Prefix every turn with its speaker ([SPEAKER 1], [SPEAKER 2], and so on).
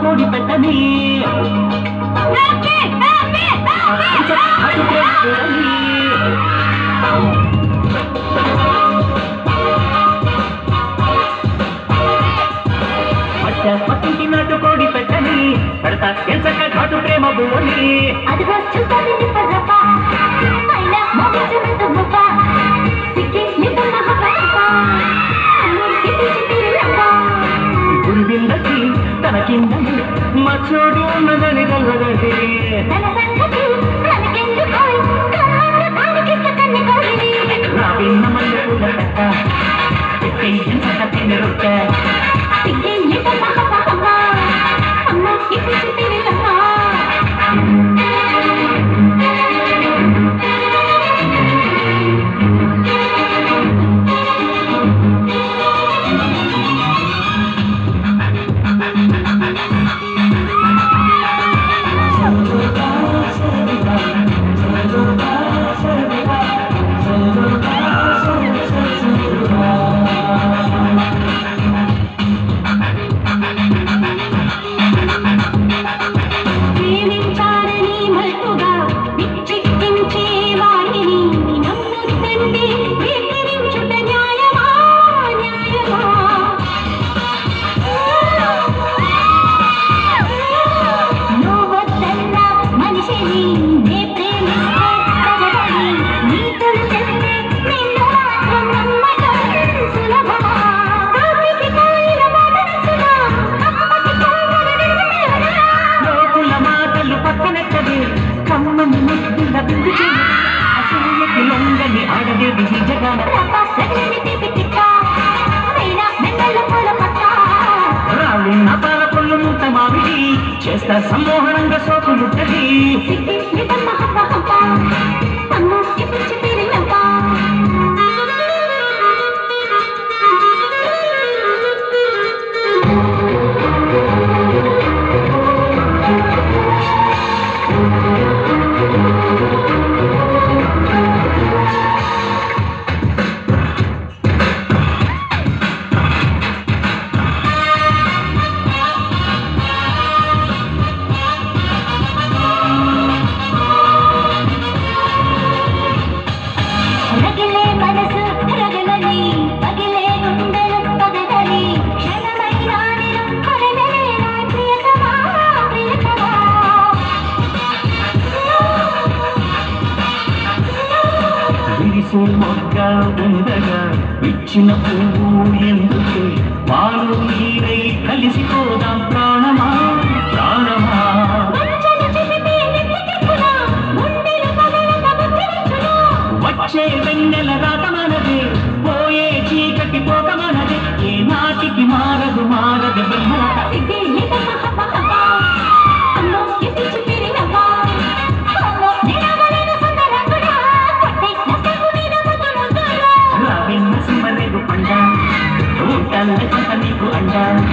[SPEAKER 1] కోడి పెట్టని పట్టింటి నాటు కోడి పెట్టని పెడతా ఎంచక ఘాటు ప్రేమ బువ్వని
[SPEAKER 2] అదిగో చూసాలి
[SPEAKER 1] గురివిందకి తన కిందని మా చోడు ఉన్నదని కలవదండి నా విన్న మల్లె పూల పెట్ట పెట్టి ఎంచక తిని రొట్ట చేస్తా సమ్మోహనంగా సోకు ముట్టది మొగ్గ ఉండగా ఇచ్చిన పువ్వు ఎందుకు పాలు నీరై కలిసిపోదాం ప్రాణమా ప్రాణమా వచ్చే వెన్నెల రాకమనది పోయే చీకటి పోకమనది ఏ నాటికి మారదు మారదు బ్రహ్మరట నీకు అండా